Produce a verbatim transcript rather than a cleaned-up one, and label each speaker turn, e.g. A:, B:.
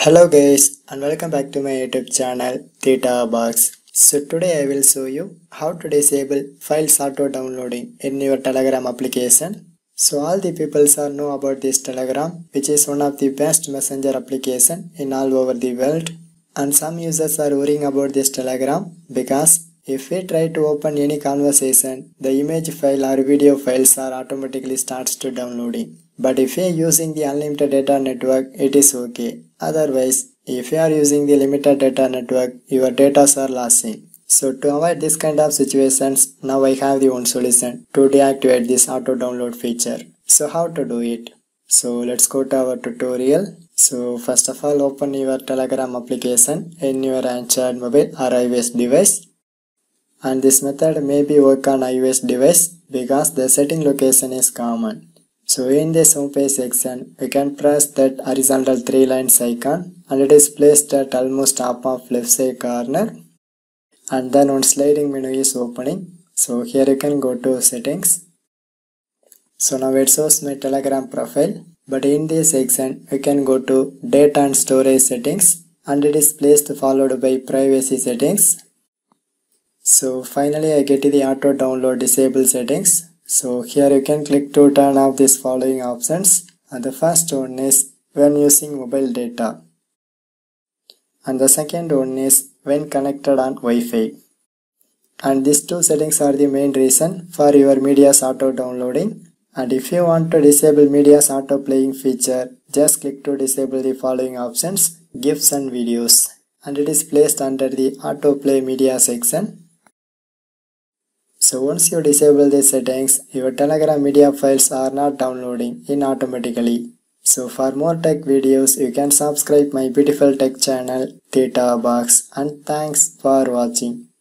A: Hello guys and welcome back to my YouTube channel Theta Box. So today I will show you how to disable files auto downloading in your Telegram application. So all the people are know about this Telegram, which is one of the best messenger application in all over the world, and some users are worrying about this Telegram because if we try to open any conversation, the image file or video files are automatically starts to downloading. But if you are using the unlimited data network, it is okay. Otherwise, if you are using the limited data network, your data are losing. So to avoid this kind of situations, now I have the one solution to deactivate this auto download feature. So how to do it? So let's go to our tutorial. So first of all, open your Telegram application in your Android mobile or iOS device. And this method may be work on iOS device because the setting location is common. So in this home page section, we can press that horizontal three lines icon and it is placed at almost top of left side corner, and then one sliding menu is opening. So here you can go to settings. So now it shows my Telegram profile, but in this section we can go to data and storage settings and it is placed followed by privacy settings. So finally I get to the auto download disable settings. So here you can click to turn off these following options, and the first one is when using mobile data, and the second one is when connected on Wi-Fi. And these two settings are the main reason for your media's auto downloading. And if you want to disable media's auto playing feature, just click to disable the following options, GIFs and videos, and it is placed under the auto play media section. So once you disable these settings, your Telegram media files are not downloading in automatically. So for more tech videos, you can subscribe my beautiful tech channel Theta Box, and thanks for watching.